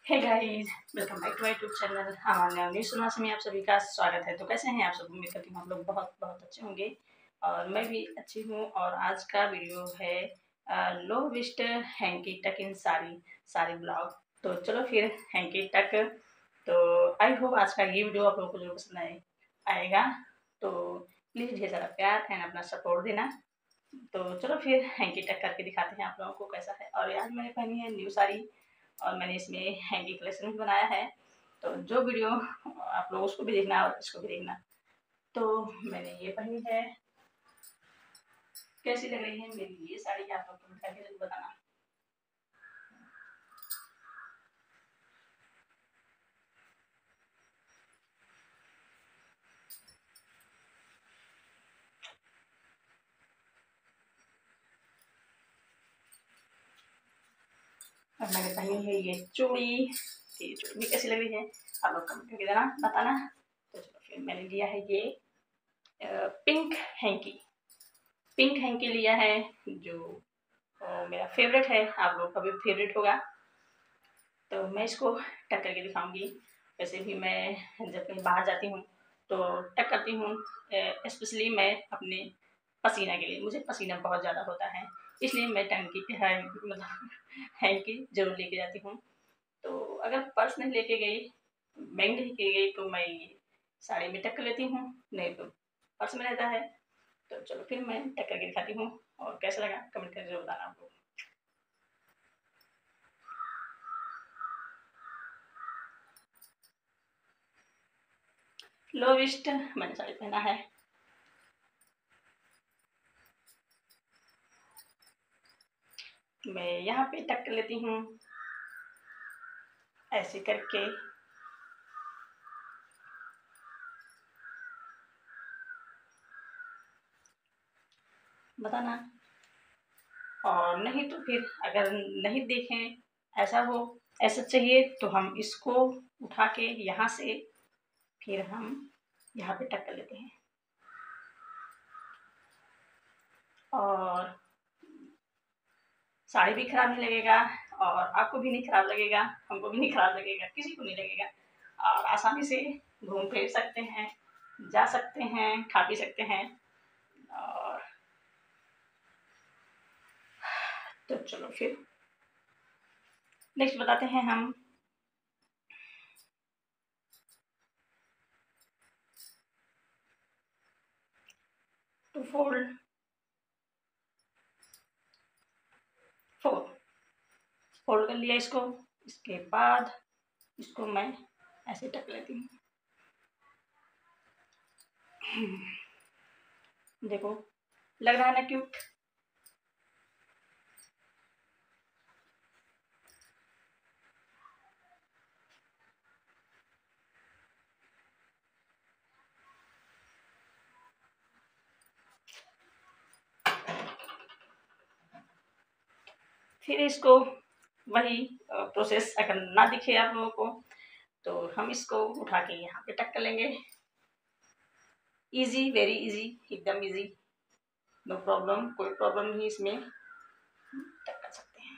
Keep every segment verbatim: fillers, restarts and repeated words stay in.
Hey guys, welcome back to my YouTube channel. हमारे नए सुना में आप सभी का स्वागत है। तो कैसे हैं आप सब? उम्मीद करती हूँ आप लोग बहुत बहुत अच्छे होंगे और मैं भी अच्छी हूँ। और आज का वीडियो है लो वेस्ट हैंकी टक इन साड़ी साड़ी ब्लॉग। तो चलो फिर हैंकी टक। तो आई होप आज का ये वीडियो आप लोगों को जरूर पसंद आए आएगा। तो प्लीज़ ढेर सारा प्यार एंड अपना सपोर्ट देना। तो चलो फिर हैंकी टक करके दिखाते हैं आप लोगों को कैसा है। और आज मैंने पहनी है न्यू साड़ी और मैंने इसमें हैंगी कलेक्शन भी बनाया है। तो जो वीडियो आप लोग उसको भी देखना और इसको भी देखना। तो मैंने ये पहनी है, कैसी लग रही है मेरी ये साड़ी आप लोग कमेंट करके जरूर बताना। और मैंने पहनी है ये चूड़ी। ये चूड़ी भी कैसी लग रही है आप लोग कमेंट करके देना बताना। तो चलो फिर मैंने लिया है ये पिंक हैंकी। पिंक हैंकी लिया है जो अ, मेरा फेवरेट है, आप लोग का भी फेवरेट होगा। तो मैं इसको टक करके दिखाऊंगी। वैसे भी मैं जब कहीं बाहर जाती हूँ तो टक करती हूँ, स्पेशली मैं अपने पसीना के लिए। मुझे पसीना बहुत ज़्यादा होता है, इसलिए मैं टंकी है मतलब हैंकी जरूर लेके जाती हूँ। तो अगर पर्स नहीं लेके गई, बैग नहीं लेके गई, तो मैं ये साड़ी में टक कर लेती हूँ, नहीं तो पर्स में रहता है। तो चलो फिर मैं टक करके दिखाती हूँ और कैसा लगा कमेंट करके जरूर बताना आप लोग। लो वेस्ट मैंने साड़ी पहना है। मैं यहाँ पे टक कर लेती हूँ ऐसे करके। बताना। और नहीं तो फिर अगर नहीं देखें, ऐसा हो ऐसा चाहिए तो हम इसको उठा के यहाँ से फिर हम यहाँ पे टक कर लेते हैं। और साड़ी भी खराब नहीं लगेगा और आपको भी नहीं खराब लगेगा, हमको भी नहीं खराब लगेगा, किसी को नहीं लगेगा। और आसानी से घूम फिर सकते हैं, जा सकते हैं, खा पी सकते हैं। और तो चलो फिर नेक्स्ट बताते हैं हम। टू फोल्ड फोर फोल्ड कर लिया इसको। इसके बाद इसको मैं ऐसे टक लेती हूँ। देखो, लग रहा है ना क्यूट। फिर इसको वही प्रोसेस अगर ना दिखे आप लोगों को तो हम इसको उठा के यहाँ पे टक कर लेंगे। इजी, वेरी इजी, एकदम इजी, नो प्रॉब्लम, कोई प्रॉब्लम नहीं इसमें, टक कर सकते हैं।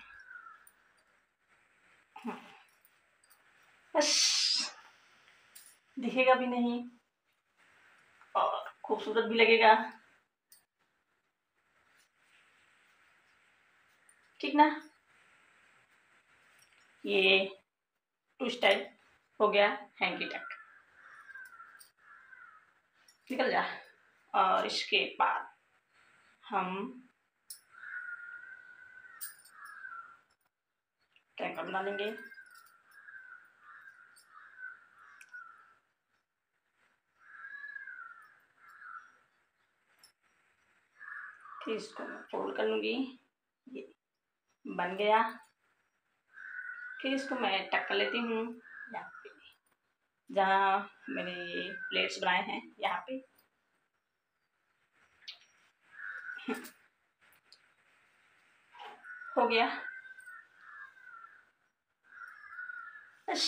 हाँ, बस दिखेगा भी नहीं और खूबसूरत भी लगेगा, ठीक ना। ये टू स्टाइल हो गया हैंकी टक। निकल जा। और इसके बाद हम ट्रैंगल बना लेंगे। फिर इसको मैं फोल्ड कर लूँगी, ये बन गया। फिर इसको मैं टक कर लेती हूँ यहाँ पे, जहाँ मैंने ये प्लेट्स बनाए हैं यहाँ पे। हो गया बस।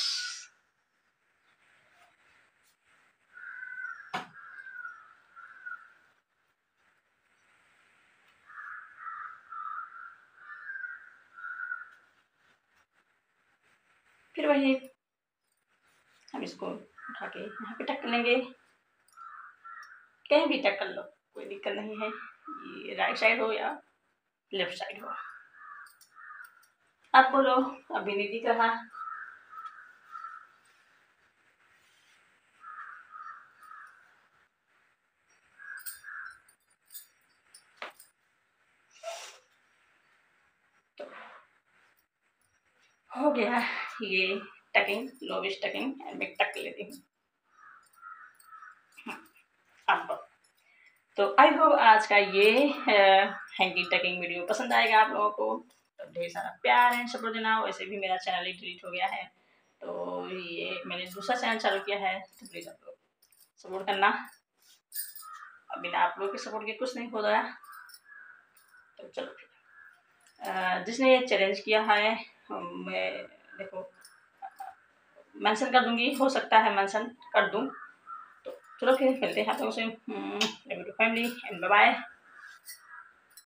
फिर वही हम इसको उठा के यहाँ पे टक कर लेंगे, कहीं भी टक कर लो, कोई दिक्कत नहीं है, ये राइट साइड हो या लेफ्ट साइड हो। आप बोलो, अभी नहीं दिख रहा। तो हो गया ये टकिंग, लोविश टकिंग, मैं टक लेती हूँ। अब तो आई होप आज का ये हैंकी टकिंग वीडियो पसंद आएगा आप लोगों को। तो ढेर सारा प्यार है, सपोर्ट देना। वैसे भी मेरा चैनल ही डिलीट हो गया है, तो ये मैंने दूसरा चैनल चालू किया है, तो प्लीज़ आप लोग सपोर्ट करना। अब बिना आप लोग के सपोर्ट के कुछ नहीं हो रहा। तो चलो फिर, जिसने ये चैलेंज किया है, मैं देखो मेंशन कर दूंगी, हो सकता है मेंशन कर दूं। तो चलो फिर मिलते हैं आप लोगों से, फैमिली एंड बाय बाय।